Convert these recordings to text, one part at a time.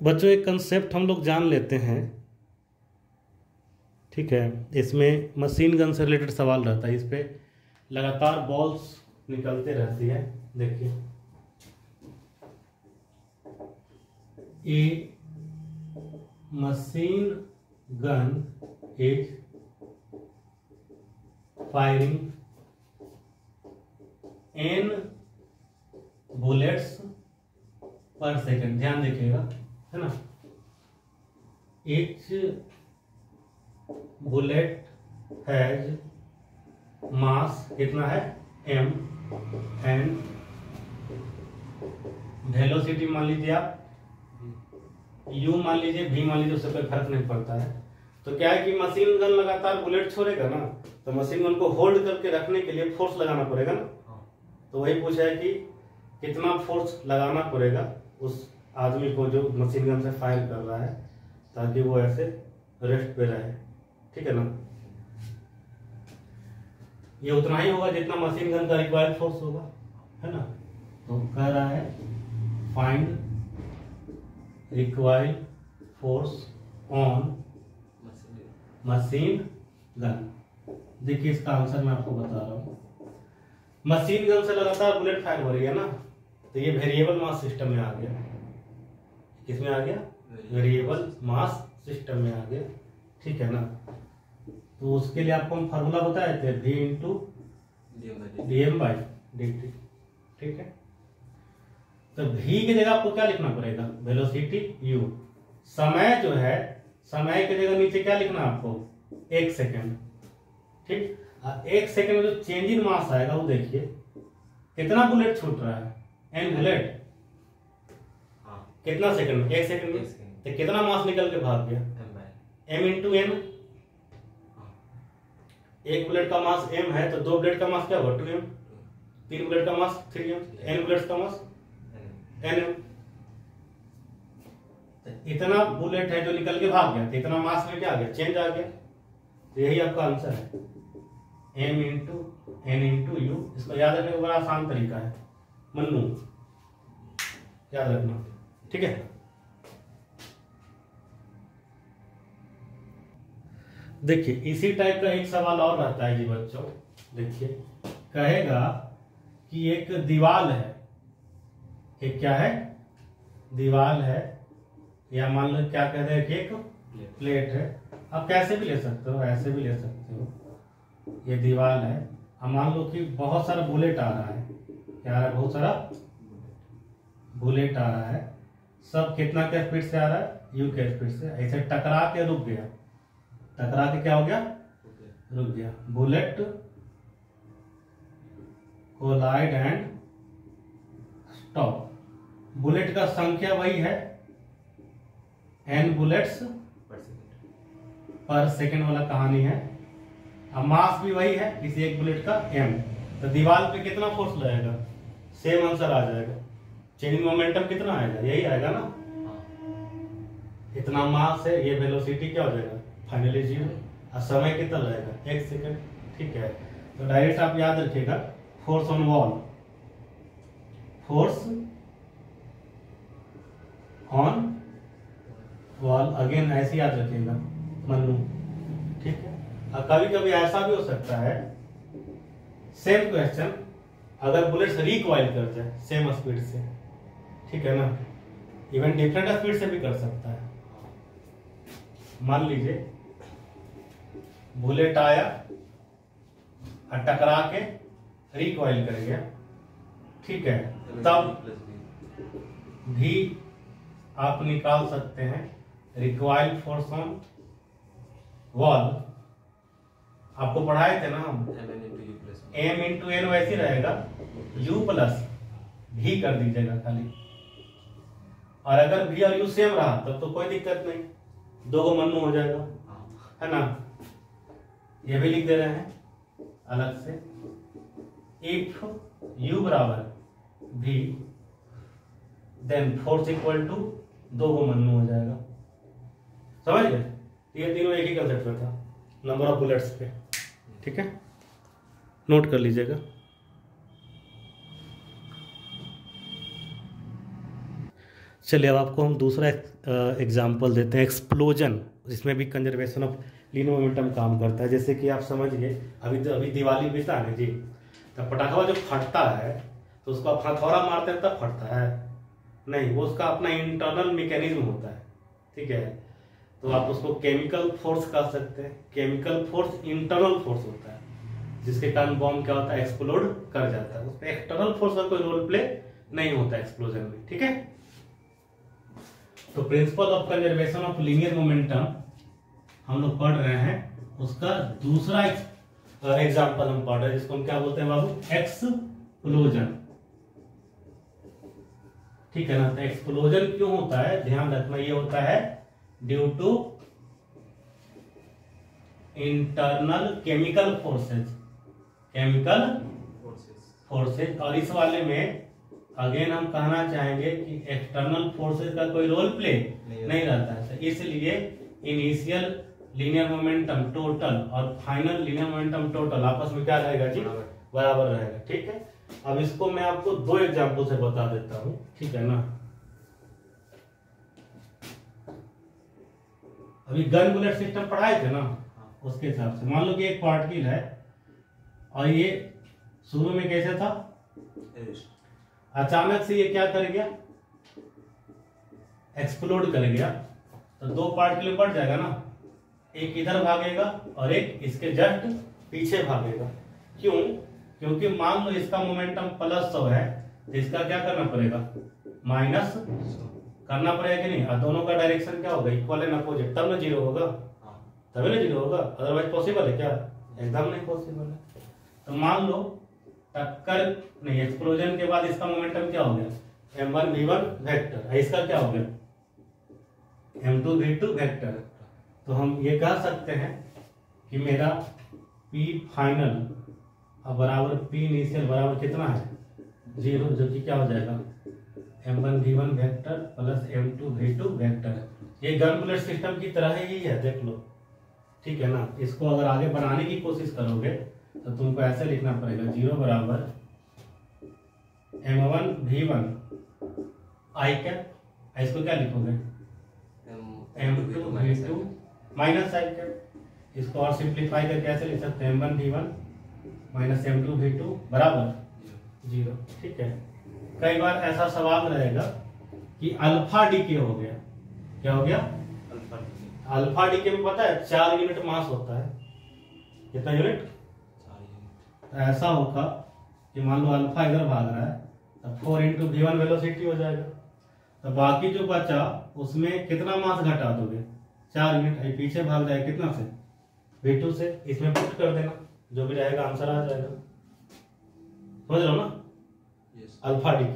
बच्चों एक कंसेप्ट हम लोग जान लेते हैं, ठीक है। इसमें मशीन गन से रिलेटेड सवाल रहता है, इस पे लगातार बॉल्स निकलते रहती है। देखिए a machine gun is firing n bullets per second, ध्यान देखिएगा, है ना। each बुलेट हैज मास कितना है m एंड वेलोसिटी मान लीजिए आप u मान लीजिए, v मान लीजिए, उससे कोई फर्क नहीं पड़ता है। तो क्या है कि मशीन गन लगातार बुलेट छोड़ेगा ना, तो मशीन गन को होल्ड करके रखने के लिए फोर्स लगाना पड़ेगा ना। तो वही पूछा है कि कितना फोर्स लगाना पड़ेगा उस आदमी को जो मशीन गन से फायर कर रहा है, ताकि वो ऐसे रेस्ट पे रहे, ठीक है ना। ये उतना ही होगा जितना मशीन गन का रिक्वायर्ड फोर्स होगा, है ना। तो कह रहा है find required force on machine gun. देखिए इसका आंसर मैं आपको बता रहा हूँ। मशीन गन से लगातार बुलेट फायर हो रही है ना, तो ये वेरिएबल मास सिस्टम में आ गया। किसमें आ गया? वेरिएबल मास सिस्टम में आ गया, ठीक है ना। तो उसके लिए आपको हम फार्मूला बताए थे, v into dm by dt, ठीक है। तो v की जगह आपको क्या लिखना पड़ेगा? Velocity u। समय जो है, समय की जगह नीचे क्या लिखना है आपको? 1 सेकेंड, ठीक। 1 सेकेंड में जो चेंज इन मास आएगा वो देखिए कितना बुलेट छूट रहा है, n बुलेट। कितना सेकंड में? 1 सेकंड में। तो कितना मास निकल के भाग गया? m into n. एक बुलेट का मास m है, तो 2 बुलेट का मास क्या होगा? 2m। 3 बुलेट का मास 3m, n बुलेट का मास nm। इतना बुलेट है जो निकल के भाग गया, तो इतना मास में क्या आ गया? चेंज आ गया। तो यही आपका आंसर है, m into n into u. इसको याद रखने का बड़ा आसान तरीका है, मन्नू याद रखना, ठीक है। देखिए इसी टाइप का एक सवाल और रहता है जी बच्चों। देखिए कहेगा कि एक दीवार है, एक क्या है? दीवार है, या मान लो क्या कहते हैं कि एक प्लेट है। आप कैसे भी ले सकते हो, ऐसे भी ले सकते हो। ये दीवार है, अब मान लो कि बहुत सारा बुलेट आ रहा है, क्या आ रहा है? बहुत सारा बुलेट आ रहा है। सब कितना के स्पीड से आ रहा है? यू के स्पीड से। ऐसे टकरा के रुक गया, टकरा के क्या हो गया? रुक गया। Bullet collide and stop. Bullet का संख्या वही है n बुलेट्स पर सेकेंड वाला कहानी है। अब मास भी वही है किसी एक बुलेट का m। तो दीवार पे कितना फोर्स लगेगा? सेम आंसर आ जाएगा। चेंजिंग मोमेंटम कितना आएगा? यही आएगा ना। इतना मास है, ये वेलोसिटी क्या हो जाएगा? फाइनली 0। और समय कितना लगेगा? 1 सेकेंड, ठीक है। तो डायरेक्ट आप याद रखिएगा, force on wall, force on wall, again ऐसे याद रखिएगा मन्नू, ठीक है। और कभी कभी ऐसा भी हो सकता है, सेम क्वेश्चन अगर बुलेट रिकॉइल कर जाए सेम स्पीड से, ठीक है ना, इवन डिफरेंट स्पीड से भी कर सकता है। मान लीजिए बुलेट आया और टकरा के रिकॉइल कर गया, ठीक है। तब भी आप निकाल सकते हैं रिक्वायर्ड फोर्स ऑन वॉल। आपको पढ़ाए थे ना हम, m इंटू एन वैसे रहेगा, u प्लस v कर दीजिएगा खाली। और अगर v और u सेम रहा तब तो कोई दिक्कत नहीं, 2 को मन्नू हो जाएगा, है ना। ये भी लिख दे रहे हैं अलग से, इफ u बराबर v then force equal to 2 को मन्नू हो जाएगा। समझ गए? ये तीनों एक ही कंसेप्ट में था, नंबर ऑफ बुलेट्स पे, ठीक है। नोट कर लीजिएगा। चलिए अब आपको हम दूसरा एग्जाम्पल देते हैं, एक्सप्लोजन। इसमें भी कंजर्वेशन ऑफ लीनियर मोमेंटम काम करता है। जैसे कि आप समझिए, अभी दिवाली बीता है जी, तो पटाखा जब फटता है तो उसको आप हथौड़ा मारते हैं तब फटता है नहीं, वो उसका अपना इंटरनल मैकेनिज्म होता है, ठीक है। तो आप उसको केमिकल फोर्स कह सकते हैं। केमिकल फोर्स इंटरनल फोर्स होता है, जिसके कारण बॉम्ब क्या होता है, एक्सप्लोड कर जाता है। उसमें एक्सटर्नल फोर्स का कोई रोल प्ले नहीं होता एक्सप्लोजन में, ठीक है। तो principle of conservation of linear momentum हम लोग पढ़ रहे हैं, उसका दूसरा एग्जाम्पल हम पढ़ रहे हैं, जिसको हम क्या बोलते हैं बाबू, एक्सप्लोजन, ठीक है ना। तो एक्सप्लोजन क्यों होता है, ध्यान रखना, ये होता है due to internal chemical forces, chemical forces. और इस वाले में अगेन हम कहना चाहेंगे कि एक्सटर्नल फोर्सेज का कोई रोल प्ले नहीं रहता है। तो इसलिए इनिशियल लीनियर मोमेंटम टोटल और फाइनल लीनियर मोमेंटम टोटल आपस में क्या रहेगा जी, बराबर रहेगा, ठीक है। अब इसको मैं आपको दो एग्जांपल से बता देता हूं, ठीक है ना। अभी गन बुलेट सिस्टम पढ़ाए थे ना, उसके हिसाब से मान लो कि एक पार्टिकल है और ये शुरू में कैसे था, अचानक से ये क्या कर गया, एक्सप्लोड कर गया। तो दो पार्टिकल बढ़ जाएगा ना, एक इधर भागेगा और एक इसके जस्ट पीछे भागेगा। क्यों, क्योंकि मान लो इसका मोमेंटम +100 है, तो इसका क्या करना पड़ेगा, माइनस करना पड़ेगा कि नहीं। और दोनों का डायरेक्शन क्या होगा, इक्वल एंड अपोजिट, तब ना जीरो होगा, तभी ना जीरो होगा, अदरवाइज पॉसिबल है क्या, एकदम नहीं पॉसिबल है। तो मान लो टक्कर नहीं, एक्सप्लोजन के बाद इसका मोमेंटम क्या हो गया, m1 v1 वेक्टर, इसका क्या हो गया, m2 v2 वेक्टर। तो हम ये कह सकते हैं कि मेरा P फाइनल बराबर P इनिशियल बराबर कितना है, 0, जो कि क्या हो जाएगा, m1 v1 vector plus m2 v2 vector. ये गन बुलेट सिस्टम की तरह ही है, देख लो, ठीक है ना। इसको अगर आगे बनाने की कोशिश करोगे तो तुमको ऐसे लिखना पड़ेगा, 0 बराबर m1 v1 आई कैप, इसको क्या लिखोगे, m2 v2 माइनस आई कैप। इसको और सिंप्लीफाई करके ऐसे लिख सकते हैं, m1 v1 minus m2 v2 बराबर 0, ठीक है। कई बार ऐसा सवाल रहेगा कि अल्फा डीके हो गया, क्या हो गया, अल्फा डीके में पता है 4 यूनिट मास होता है, कितना यूनिट, तो ऐसा होगा कि मान लो अल्फा इधर भाग रहा है तो 4 × v1 वेलोसिटी हो जाएगा। तो बाकी जो बचा उसमें कितना मास घटा दोगे, 4 यूनिट, पीछे भाग जाएगा कितना से, v2 से, इसमें पुट कर देना, जो भी रहेगा आंसर आ जाएगा, समझ लो ना। Alpha decay,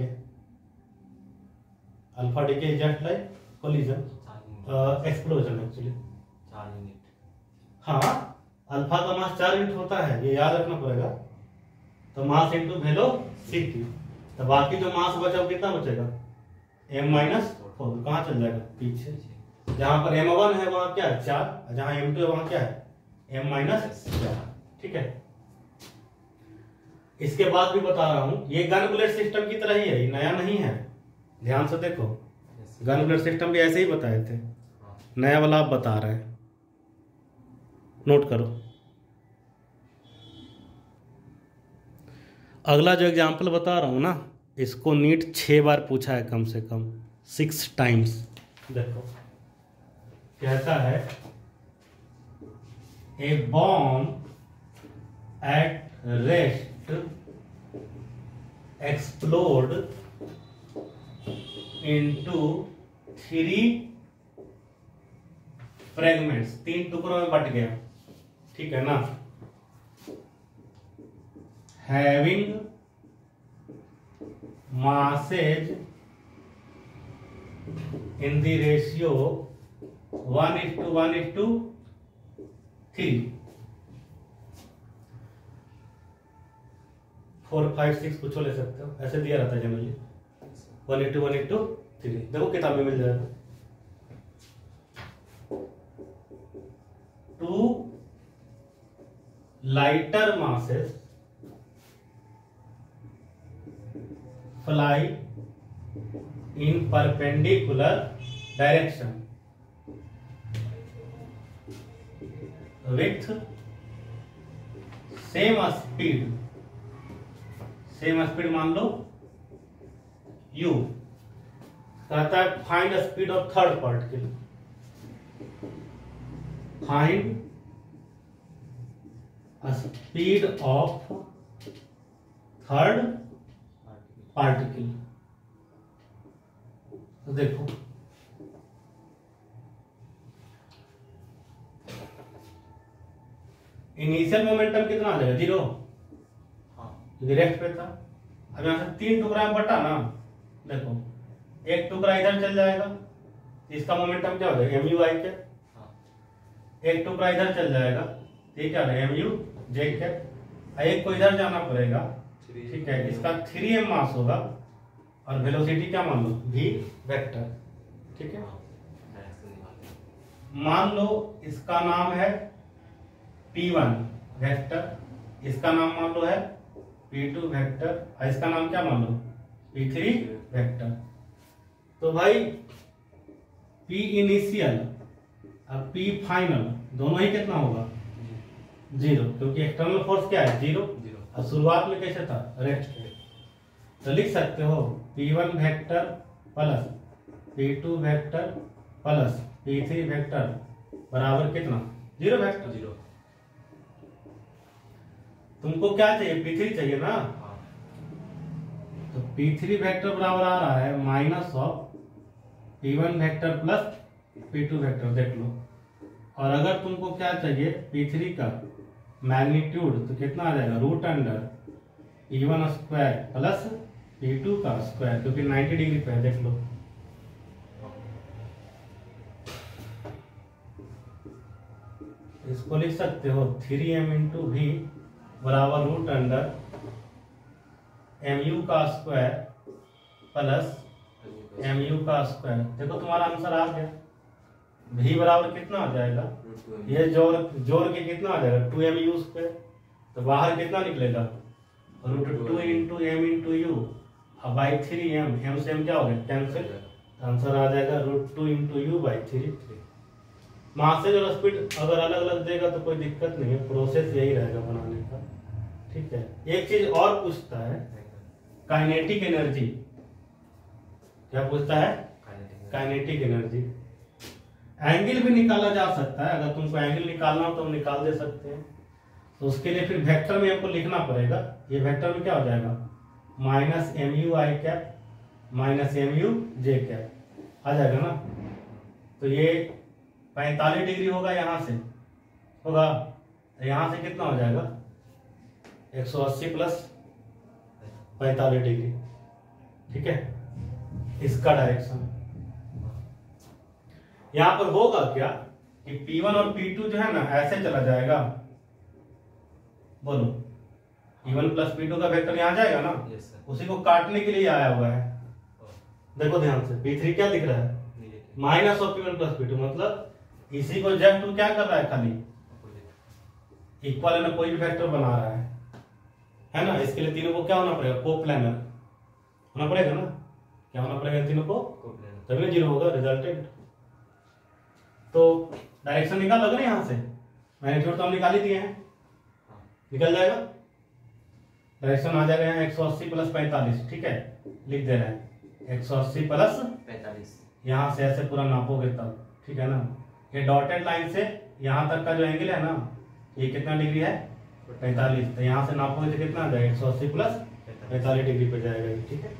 alpha decay just like collision, explosion actually, हाँ, अल्फा का मास 4 यूनिट होता है, ये याद रखना पड़ेगा। तो मास इंटू वेलोसिटी, तो बाकी जो मास बचा वो कितना बचेगा, m-4, कहाँ चल जाएगा, पीछे। जहां पर m1 है वहां क्या है, 4, जहां m2 है वहां क्या है, m-4, ठीक है। इसके बाद भी बता रहा हूं, ये गन बुलेट सिस्टम की तरह ही है, ये नया नहीं है, ध्यान से देखो। गन बुलेट सिस्टम भी ऐसे ही बताए थे, नया वाला आप बता रहे हैं, नोट करो। अगला जो एग्जाम्पल बता रहा हूं ना, इसको नीट 6 बार पूछा है, कम से कम 6 टाइम्स। देखो कहता है, a bomb at rest explode into 3 fragments, 3 टुकड़ों में बट गया, ठीक है ना। Having masses in the ratio 1:1:3, 4, 5, 6 कुछ ले सकते हो, ऐसे दिया रहता है जनरली, 1:1:3। देखो किताब में मिल जाएगा। 2 lighter masses fly in perpendicular direction with same speed मान लो u। कहता है find speed of third particle, find speed of third particle. तो देखो इनिशियल मोमेंटम कितना आ जाएगा, 0, डायरेक्ट पे था। अब यहां से 3 टुकड़ा में बटा ना, देखो एक टुकड़ा इधर चल जाएगा, इसका मोमेंटम क्या हो जाएगा, mu i के। एक टुकड़ा इधर चल जाएगा, ये क्या है, mu j के। एक को इधर जाना पड़ेगा, ठीक है, इसका 3m मास होगा और वेलोसिटी क्या मान लो, v वेक्टर, ठीक है। मान लो इसका नाम है p1 वेक्टर, इसका नाम मान लो है p2 वेक्टर और इसका नाम क्या मान लो, p3 वेक्टर। तो भाई p इनिशियल और p फाइनल दोनों ही कितना होगा, 0, क्योंकि एक्सटर्नल फोर्स क्या है, 0 और शुरुआत में कैसे था, रेस्ट पे। तो लिख सकते हो p1 vector plus p2 vector plus p3 vector बराबर कितना, 0 वेक्टर। तुमको क्या चाहिए, p3 चाहिए ना, तो p3 वेक्टर बराबर आ रहा है minus of p1 vector plus p2 vector, देख लो। और अगर तुमको क्या चाहिए, p3 का मैग्नीट्यूड, तो कितना आ जाएगा, root under p1 square plus p2 का स्क्वायर, क्योंकि 90 डिग्री पे है, देख लो। इसको लिख सकते हो 3m इंटू वी बराबर रूट अंडर mu का स्क्वायर प्लस mu का स्क्वायर। देखो तुम्हारा आंसर आ गया, v बराबर कितना आ जाएगा, ये जोड़ के कितना आ जाएगा, 2mu स्क्वायर। तो बाहर कितना निकलेगा, √2 इंटू m इंटू यू और बाई 3m, m से m क्या हो गया, कैंसिल। आंसर आ जाएगा √2 इंटू यू बाई 3। मासेज और स्पीड अगर अलग अलग देगा तो कोई दिक्कत नहीं है, प्रोसेस यही रहेगा बनाने का, ठीक है। एक चीज और पूछता है, काइनेटिक एनर्जी। क्या पूछता है, काइनेटिक एनर्जी। एंगल भी निकाला जा सकता है, अगर तुमको एंगल निकालना हो तो हम निकाल दे सकते हैं। तो उसके लिए फिर वेक्टर में हमको लिखना पड़ेगा, ये वेक्टर में क्या हो जाएगा, minus mu i cap minus mu j cap आ जाएगा ना। तो ये 45 डिग्री होगा, यहाँ से होगा, तो यहाँ से कितना हो जाएगा, 180 प्लस 45 डिग्री, ठीक है, इसका डायरेक्शन। यहां पर होगा क्या कि P1 और P2 जो है ना ऐसे चला जाएगा, बोलो P1 प्लस P2 का वेक्टर यहाँ जाएगा ना, उसी को काटने के लिए आया हुआ है। देखो ध्यान से, P3 क्या दिख रहा है, minus of P1 plus P2, मतलब इसी को जस्ट टू क्या कर रहा है, खाली इक्वल है ना, कोई भी वेक्टर बना रहा है ना। इसके लिए तीनों को क्या होना पड़ेगा, कोप्लानर होना पड़ेगा ना। क्या होना पड़ेगा, तीनों को, तभी 0 होगा रिजल्टेंट। तो डायरेक्शन निकाल लग रहा है, यहाँ से मैग्नीट्यूड तो हम निकाल ही दिए हैं, निकल जाएगा। डायरेक्शन आ जाएगा यहाँ 180 प्लस 45, ठीक है, लिख दे रहे हैं 180 प्लस 45। यहाँ से ऐसे पूरा नापोगे तब, ठीक है ना। ये डॉटेड लाइन से यहाँ तक का जो एंगल है ना, ये कितना डिग्री है, 45। तो यहाँ से नापोगे तो कितना आ जाएगा, 180 प्लस 45 डिग्री पे जाएगा, ठीक है।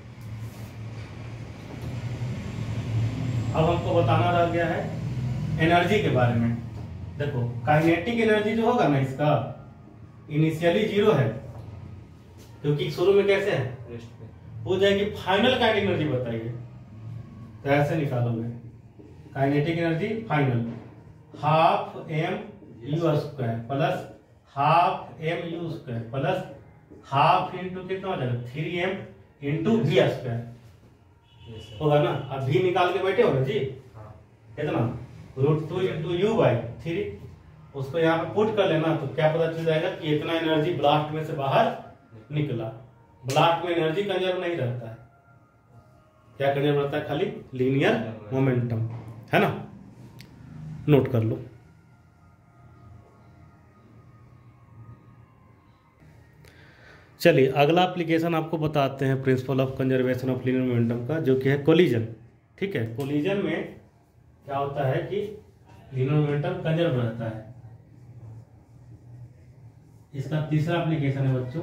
अब हमको बताना रह गया है एनर्जी के बारे में। देखो काइनेटिक एनर्जी जो होगा ना, इसका इनिशियली 0 है, क्योंकि शुरू में कैसे है, हो जाएगी। फाइनल काइनेटिक एनर्जी बताइए, तो ऐसे निकालोगे kinetic energy final, half mu square plus half mu square plus half into कितना हो जाएगा, 3m इंटू v स्क्वायर होगा ना। अब v निकाल के बैठे हो ना जी, कितना, √2 इंटू यू बाई 3। उसको यहाँ पे पुट कर लेना, तो क्या पता चल जाएगा कि इतना एनर्जी ब्लास्ट में से बाहर निकला। ब्लास्ट में एनर्जी कंजर्व नहीं रहता है, क्या कंजर्व रहता है? खाली लीनियर मोमेंटम, है ना, नोट कर लो। चलिए अगला एप्लीकेशन आपको बताते हैं principle of conservation of linear momentum का, जो कि है कोलिजन। ठीक है, कोलिजन में क्या होता है कि लीनियर मोमेंटम कंजर्व रहता है। इसका तीसरा एप्लीकेशन है बच्चों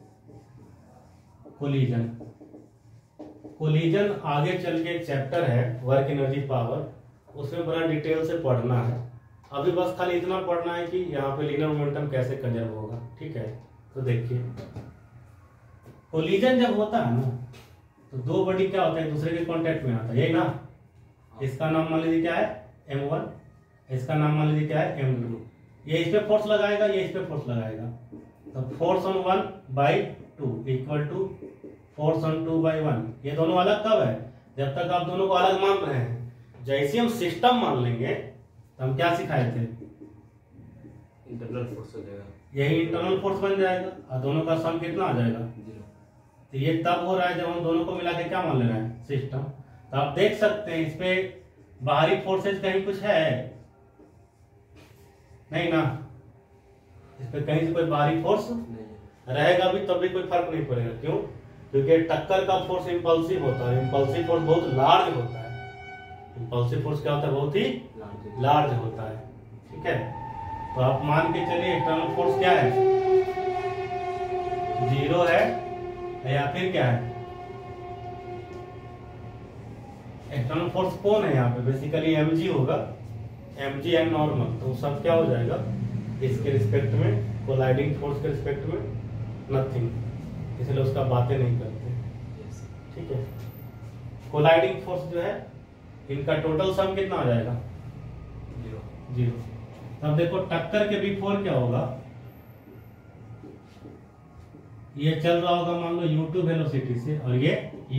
कोलिजन। कोलिजन आगे चल के एक चैप्टर है वर्क एनर्जी पावर, उसमें बड़ा डिटेल से पढ़ना है। अभी बस खाली इतना पढ़ना है कि यहाँ पे लीनियर मोमेंटम कैसे कंजर्व होगा। ठीक है, तो देखिए कोलिजन जब होता है ना, तो दो बॉडी क्या होता है, एक दूसरे के कांटेक्ट में आता है, यही ना। इसका नाम मान लीजिए क्या है M1, इसका नाम मान लीजिए क्या है M2। ये इस पे फोर्स लगाएगा, ये इस पे फोर्स लगाएगा, तो force on 1/2 equal to force on 2/1। ये दोनों अलग कब है? जब तक आप दोनों को अलग मान रहे हैं। जैसे हम सिस्टम मान लेंगे तो हम क्या सिखाए थे? इंटरनल फोर्स हो जाएगा, यही इंटरनल फोर्स बन जाएगा और दोनों का सम कितना आ जाएगा? 0। तो ये तब हो रहा है जब हम दोनों को मिला के क्या मान ले रहे हैं? सिस्टम। तो आप देख सकते हैं इस पे बाहरी फोर्सेज कहीं कुछ है नहीं ना, इस पे कहीं से कोई बाहरी फोर्स रहेगा भी तब भी कोई फर्क नहीं पड़ेगा। क्यों? क्योंकि टक्कर का फोर्स इंपल्सिव होता है, इंपल्सिव फोर्स बहुत लार्ज होता है। इंपल्सिव फोर्स क्या होता है? बहुत ही लार्ज होता है। ठीक है, तो आप मान के चलिए एक्सटर्नल फोर्स क्या है? 0 है या फिर क्या है? एक्सटर्नल फोर्स कौन है यहाँ पे? बेसिकली mg होगा, mg एंड नॉर्मल। तो सब क्या हो जाएगा इसके रिस्पेक्ट में? कोलाइडिंग फोर्स के रिस्पेक्ट में नथिंग, इसलिए उसका बातें नहीं करते। ठीक है, कोलाइडिंग फोर्स जो है इनका टोटल सम कितना आ जाएगा? 0। तब देखो टक्कर के बिफोर क्या होगा? ये चल रहा होगा मान लो u2 वेलोसिटी से, और ये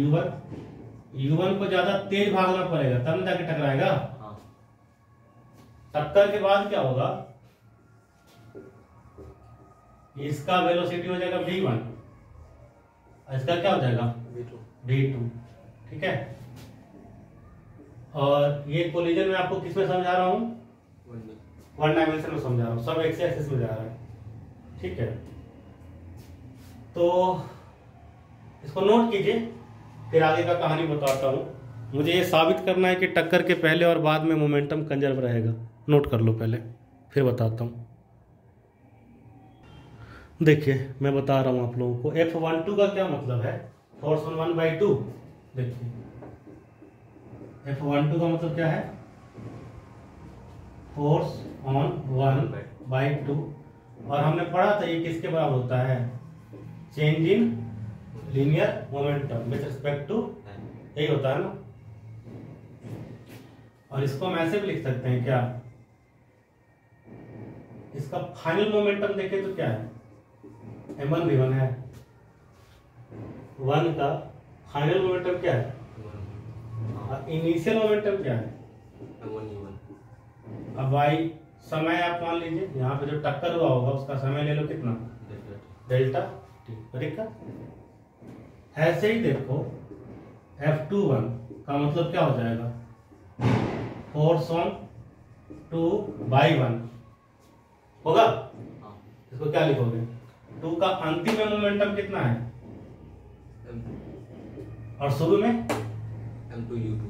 u1 को ज्यादा तेज भागना पड़ेगा तब न जाके टकराएगा। टक्कर के बाद क्या होगा? इसका वेलोसिटी हो जाएगा v1, इसका क्या हो जाएगा? v2। ठीक है, और ये कोलिजन में आपको किसमें समझा रहा हूं? 1 डायमेंशन में समझा रहा हूं, सब एक्स एक्सिस में जा रहा है। ठीक है, तो इसको नोट कीजिए, फिर आगे का कहानी बताता हूं। मुझे ये साबित करना है कि टक्कर के पहले और बाद में मोमेंटम कंजर्व रहेगा। नोट कर लो पहले, फिर बताता हूं। देखिए मैं बता रहा हूं आप लोगों को, F12 का क्या मतलब है? Force on 1/2। देखिए F12 का मतलब क्या है? Force on 1/2। और हमने पढ़ा था ये किसके बराबर होता है? Change in linear momentum with respect to, यही होता है ना। और इसको हम ऐसे भी लिख सकते हैं क्या? इसका फाइनल मोमेंटम देखें तो क्या है? m1 v1 है। 1 का फाइनल मोमेंटम क्या है? और इनिशियल मोमेंटम क्या है? अब भाई समय आप मान लीजिए, यहाँ पे जो टक्कर हुआ होगा उसका समय ले लो, कितना? Delta t. ठीक है, ऐसे ही देखो F21 का मतलब क्या हो जाएगा? फोर्स ऑन 2/1 होगा। इसको क्या लिखोगे? 2 का अंतिम में मोमेंटम कितना है? और शुरू में m2u2।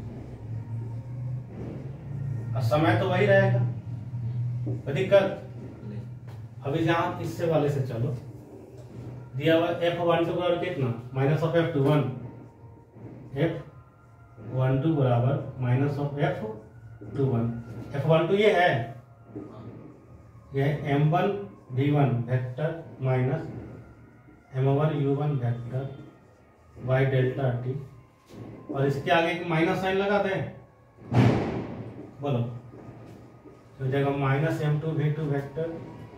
और समय तो वही रहेगा, कोई दिक्कत? अभी यहाँ इससे वाले से चलो, दिया हुआ F12 बराबर कितना? Minus of F21। F12 बराबर माइनस ऑफ F21। F12 ये है, यह m1 v1 vector minus m1 u1 vector by delta t, और इसके आगे एक माइनस साइन लगा दें, बोलो तो जगह minus m2 v2 vector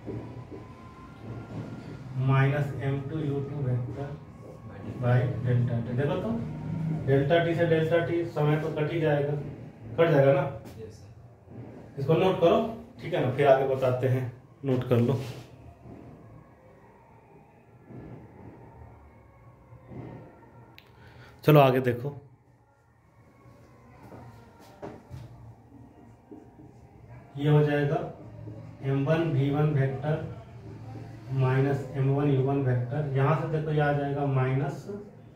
minus m2 u2 vector by delta t. देखो तो डेल्टा टी से डेल्टा टी समय तो कट ही जाएगा, कट जाएगा ना। इसको नोट करो, ठीक है ना, फिर आगे बताते हैं। नोट कर लो। चलो आगे देखो, ये हो जाएगा m1v1 vector minus m1u1 vector. यहाँ से देखो ये आ जाएगा माइनस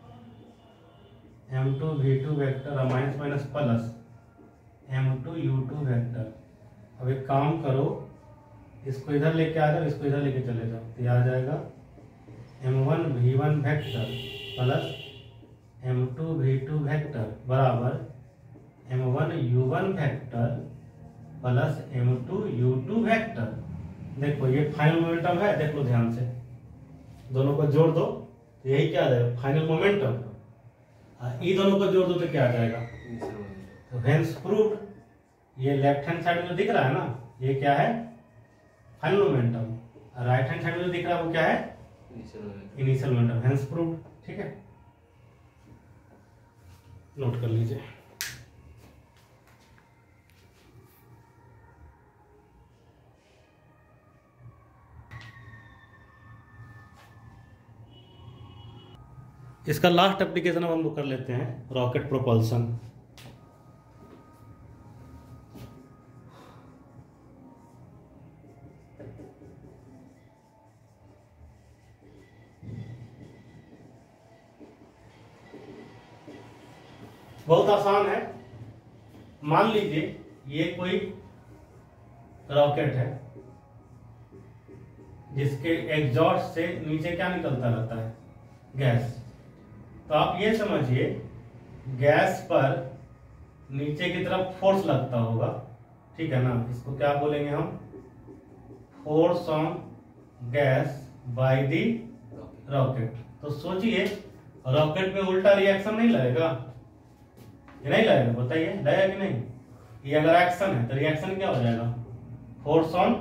m2v2 वेक्टर और minus minus plus m2u2 vector. अब एक काम करो, इसको इधर लेके आ जाओ, इसको इधर लेके चले जाओ, तो ये आ जाएगा m1v1 vector plus m2v2 vector बराबर m1u1 vector plus m2u2 vector. देखो ये फाइनल मोमेंटम है, देख लो ध्यान से, दोनों को जोड़ दो तो यही क्या आ जाएगा फाइनल मोमेंटम। ये दोनों को जोड़ दो तो क्या आ जाएगा, तो हेंस प्रूव्ड। ये लेफ्ट हैंड साइड में दिख रहा है ना, ये क्या है final momentum, right hand side में दिख रहा है वो क्या है इनिशियल मोमेंटम, हेंस प्रूव्ड। ठीक है, नोट कर लीजिए। इसका लास्ट एप्लीकेशन अब हम लोग कर लेते हैं रॉकेट प्रोपल्सन। बहुत आसान है। मान लीजिए ये कोई रॉकेट है जिसके एग्जॉस्ट से नीचे क्या निकलता रहता है, गैस। तो आप ये समझिए गैस पर नीचे की तरफ फोर्स लगता होगा, ठीक है ना, इसको क्या बोलेंगे हम, force on gas by the rocket. तो सोचिए रॉकेट पे उल्टा रिएक्शन नहीं लगेगा, ये नहीं लगेगा, बताइए लगेगा कि नहीं। ये अगर एक्शन है तो रिएक्शन क्या हो जाएगा, force on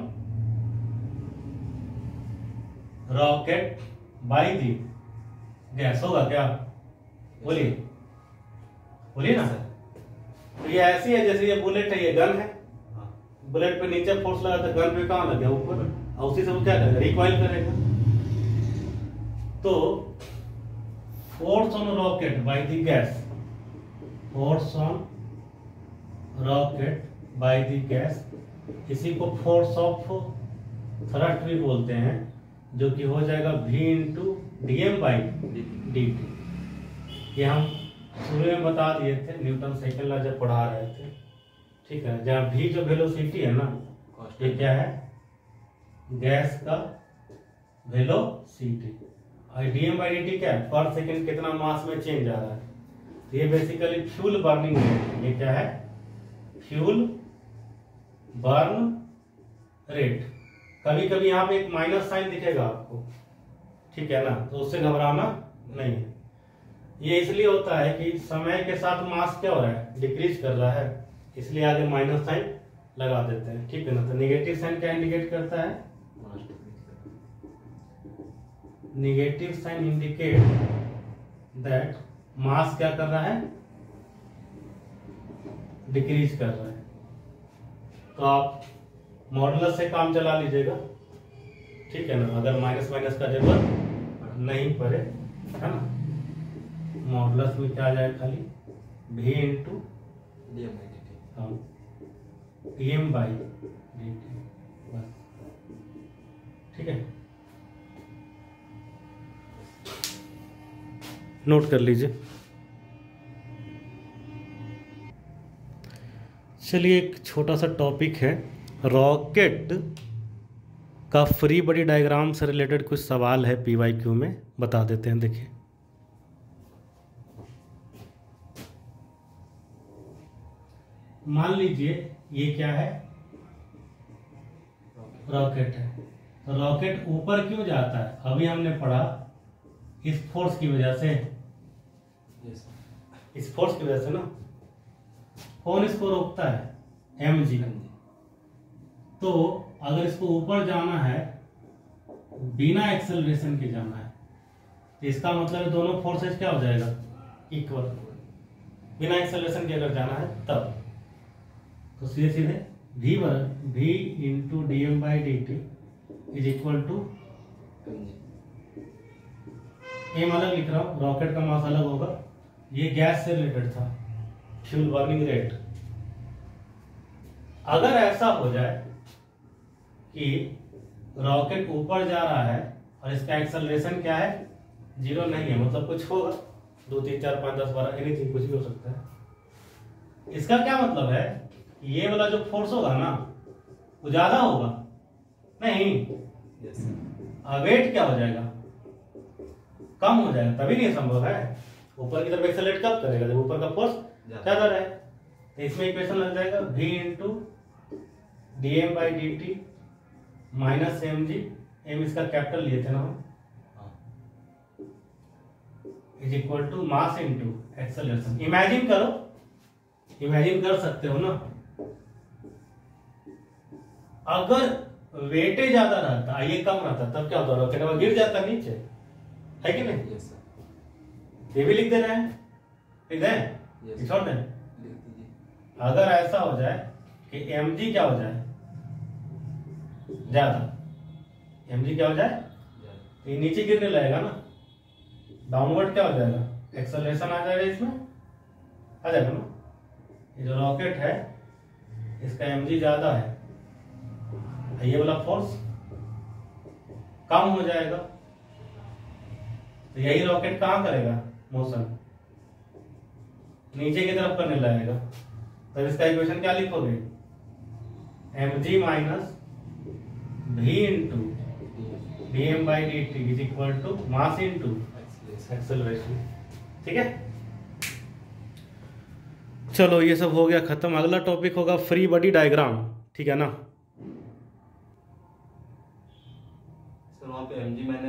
rocket by the gas होगा क्या, बोलिए बोलिए ना। तो ये ऐसी है जैसे ये बुलेट है, ये गन है, बुलेट पे नीचे फोर्स लगा तो गन पे कहां लग गया, ऊपर, और उसी से वो क्या करेगा, रिकॉइल करेगा। तो force on rocket by the gas, force on rocket by the gas, इसी को फोर्स ऑफ थ्रस्ट भी बोलते हैं, जो कि हो जाएगा v into dm by dt। ये हम शुरू में बता दिए थे न्यूटन सेकंड लॉ जब पढ़ा रहे थे, ठीक है। जहाँ v जो वेलोसिटी है ना, ये क्या है, गैस का वेलोसिटी, और dm बाई dt क्या है, पर सेकंड कितना मास में चेंज आ रहा है। तो ये बेसिकली फ्यूल बर्निंग रेट, ये क्या है, फ्यूल बर्न रेट। कभी कभी यहाँ पे एक माइनस साइन दिखेगा आपको, ठीक है ना, तो उससे घबराना नहीं है। ये इसलिए होता है कि समय के साथ मास क्या हो रहा है, डिक्रीज कर रहा है, इसलिए आगे माइनस साइन लगा देते हैं, ठीक है ना। तो नेगेटिव साइन क्या इंडिकेट करता है, negative sign indicate that mass क्या कर रहा है, डिक्रीज कर रहा है। तो आप मॉडुलस से काम चला लीजिएगा, ठीक है ना, अगर माइनस माइनस का जरूरत नहीं पड़े, है ना। मॉडुलस में क्या आ जाएगा, खाली v into dm by dt, बस, ठीक है, नोट कर लीजिए। चलिए एक छोटा सा टॉपिक है, रॉकेट का फ्री बॉडी डायग्राम से रिलेटेड कुछ सवाल है PYQ में, बता देते हैं। देखिए मान लीजिए ये क्या है, रॉकेट है। तो रॉकेट ऊपर क्यों जाता है, अभी हमने पढ़ा इस फोर्स की वजह से, इस फोर्स की वजह से ना, कौन इसको रोकता है, mg। तो अगर इसको ऊपर जाना है बिना एक्सेलरेशन के जाना है, तो इसका मतलब दोनों फोर्सेस क्या हो जाएगा, इक्वल। बिना एक्सेलरेशन के अगर जाना है तब, तो सीधे सीधे v into dm by dt is equal to, M अलग लिख रहा हूं, रॉकेट का मास अलग होगा, ये गैस से रिलेटेड था, फ्यूल बर्निंग रेट। अगर ऐसा हो जाए कि रॉकेट ऊपर जा रहा है और इसका एक्सेलरेशन क्या है, 0 नहीं है, मतलब कुछ होगा, 2 3 4 5 10 12 एनीथिंग, कुछ भी हो सकता है। इसका क्या मतलब है, ये वाला जो फोर्स होगा ना वो ज्यादा होगा नहीं, वेट क्या हो जाएगा, कम हो जाएगा, तभी नहीं संभव है। ऊपर की तरफ एक्सेलरेट कब करेगा, जब ऊपर का फोर्स ज्यादा रहे। तो इसमें इक्वेशन लग जाएगा v into D M by D T minus M G, M इसका कैपिटल लिए थे ना हम, is equal to mass into acceleration. Imagine करो, इमेजिन कर सकते हो ना, अगर वेटे ज्यादा रहता, ये कम रहता, तब क्या होता, रॉकेट अब गिर जाता नीचे, है कि नहीं? Yes sir. ये भी लिख दे रहे हैं, लिख दें, Yes. छोड़ दें। लिख दीजिए। अगर ऐसा हो जाए कि mg क्या हो जाए, ज्यादा, mg क्या हो जाए, तो ये नीचे गिरने लगेगा ना, डाउनवर्ड क्या हो जाएगा, एक्सेलरेशन आ जाएगा, इसमें आ जाएगा ना। ये जो रॉकेट है इसका mg ज्यादा है, ये वाला फोर्स कम हो जाएगा, तो यही रॉकेट कहाँ करेगा मोशन, नीचे की तरफ करने लगेगा। तब इसका इक्वेशन क्या लिखोगे, mg minus v into D M by D T is equal to mass into acceleration. ठीक है, चलो ये सब हो गया खत्म। अगला टॉपिक होगा फ्री बॉडी डायग्राम, ठीक है ना। सर वहाँ पे mg मैंने